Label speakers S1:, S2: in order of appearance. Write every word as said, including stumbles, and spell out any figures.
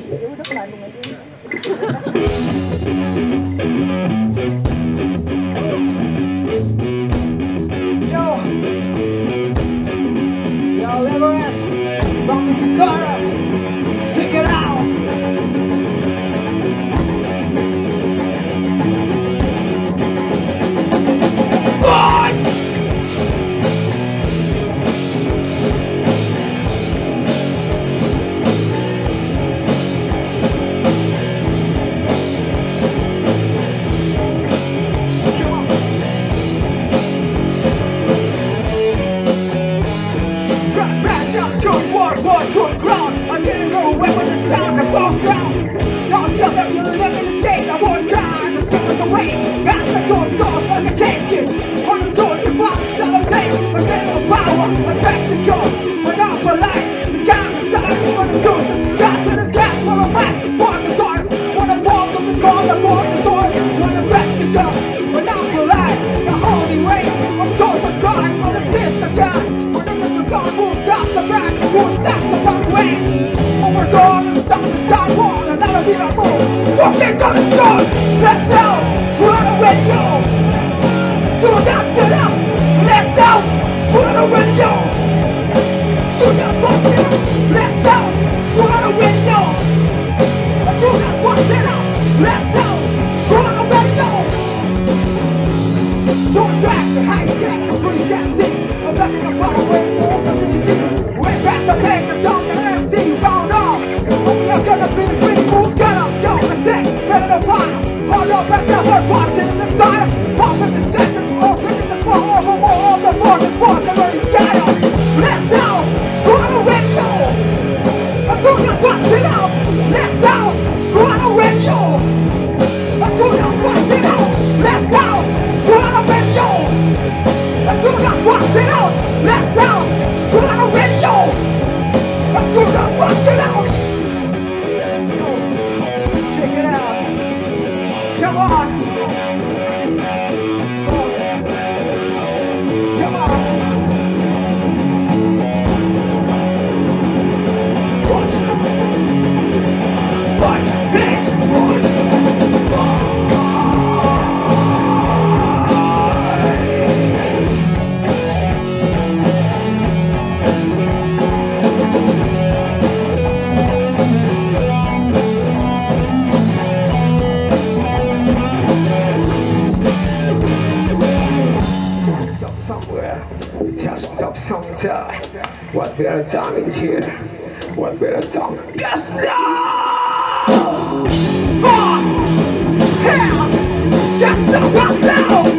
S1: Yêu rất là luôn Yo, yo, Everest, from this corner, check it out. To the ground, I didn't go away with the sound of falls ground. No shelter, you live in the state of one kind. The people's away, as the doors close like a casket. On the door to find celebrate a single power, a spectacle, monopolize the kind of size for the doors, the sky for the gas, for the max, for the sword, for the balls of the call, the for the sword, for the best to go, monopolize the holy way of souls of God, for the spirits of God, for the little God who stops the brand, who stops the fucking way. Oh my God, stop the time war, another beat of move, fucking gonna start, let's go, run away, yo, do not sit up, let's go, run away, yo, do not fuck it up, let's go, run away, yo, do not fuck it up, let's go, run away, yo. Don't drag the high jack, I'm pretty dancing. I'm looking up far away, more than you see. Way back the pain, the dog, and M C, you found off. Only I'm gonna be the free move, get up, yo, attack, better than fire. Hold up at the hard part, in the side. Pop in the center, open in the floor, over more, all the board, the sports, I'm ready to get up. Let's out, run away, yo. I'm doing your watch it out. Let's out, run away, yo. I'm doing your watch it out. Let's out, run away, yo. I'm doing your watch it out. Let's out, run away, yo. I'm doing your watch it out. Check it out. Come on. Come on. Watch. Watch. Bitch. Watch. Somewhere, it has to stop sometime. What better time is here? What better time? Yes, no! Oh! Hell! Yes, no! Yes, no!